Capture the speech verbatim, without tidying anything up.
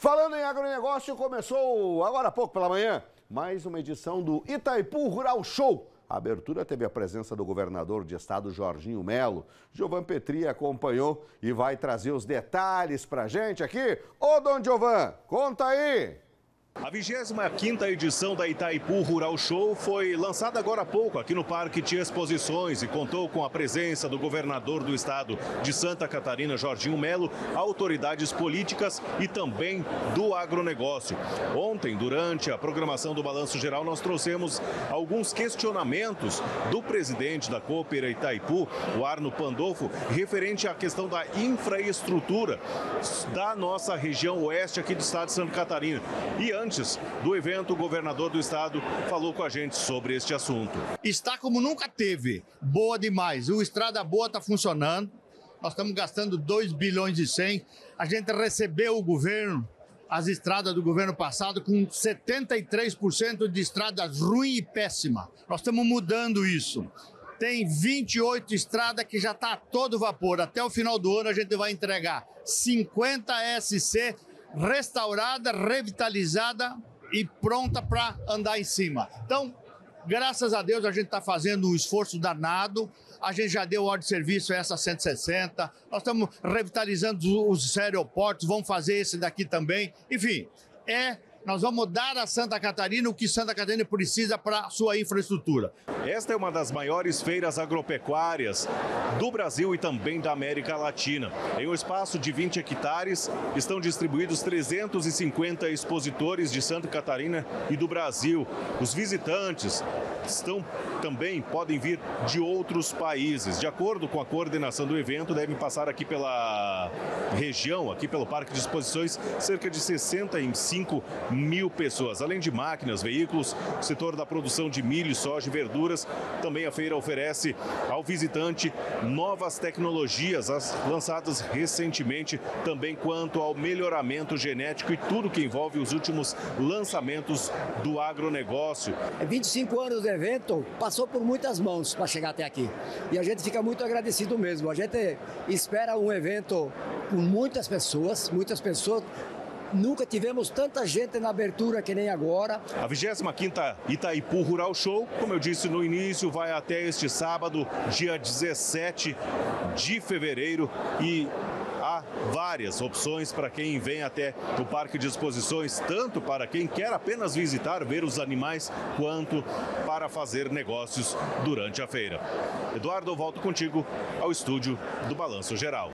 Falando em agronegócio, começou agora há pouco pela manhã mais uma edição do Itaipu Rural Show. A abertura teve a presença do governador de estado, Jorginho Melo. Giovan Petri acompanhou e vai trazer os detalhes pra gente aqui. Ô, Dom Giovan, conta aí! A vigésima quinta edição da Itaipu Rural Show foi lançada agora há pouco aqui no Parque de Exposições e contou com a presença do governador do estado de Santa Catarina, Jorginho Melo, autoridades políticas e também do agronegócio. Ontem, durante a programação do Balanço Geral, nós trouxemos alguns questionamentos do presidente da Coopera Itaipu, o Arno Pandolfo, referente à questão da infraestrutura da nossa região oeste aqui do estado de Santa Catarina. E antes do evento, o governador do estado falou com a gente sobre este assunto. Está como nunca teve, boa demais. O Estrada Boa está funcionando, nós estamos gastando dois bilhões e cem. A gente recebeu o governo, as estradas do governo passado, com setenta e três por cento de estradas ruins e péssimas. Nós estamos mudando isso. Tem vinte e oito estradas que já está a todo vapor. Até o final do ano a gente vai entregar cinquenta S C restaurada, revitalizada e pronta para andar em cima. Então, graças a Deus, a gente está fazendo um esforço danado. A gente já deu ordem de serviço a essa cento e sessenta. Nós estamos revitalizando os aeroportos, vamos fazer esse daqui também. Enfim, é... Nós vamos dar a Santa Catarina o que Santa Catarina precisa para a sua infraestrutura. Esta é uma das maiores feiras agropecuárias do Brasil e também da América Latina. Em um espaço de vinte hectares, estão distribuídos trezentos e cinquenta expositores de Santa Catarina e do Brasil. Os visitantes estão também podem vir de outros países. De acordo com a coordenação do evento, devem passar aqui pela região, aqui pelo Parque de Exposições, cerca de sessenta e cinco mil pessoas. Além de máquinas, veículos, o setor da produção de milho, soja e verduras, também a feira oferece ao visitante novas tecnologias lançadas recentemente, também quanto ao melhoramento genético e tudo que envolve os últimos lançamentos do agronegócio. vinte e cinco anos do evento, passou por muitas mãos para chegar até aqui. E a gente fica muito agradecido mesmo. A gente espera um evento com muitas pessoas, muitas pessoas. Nunca tivemos tanta gente na abertura que nem agora. A vigésima quinta Itaipu Rural Show, como eu disse no início, vai até este sábado, dia dezessete de fevereiro, e há várias opções para quem vem até o Parque de Exposições, tanto para quem quer apenas visitar, ver os animais, quanto para fazer negócios durante a feira. Eduardo, eu volto contigo ao estúdio do Balanço Geral.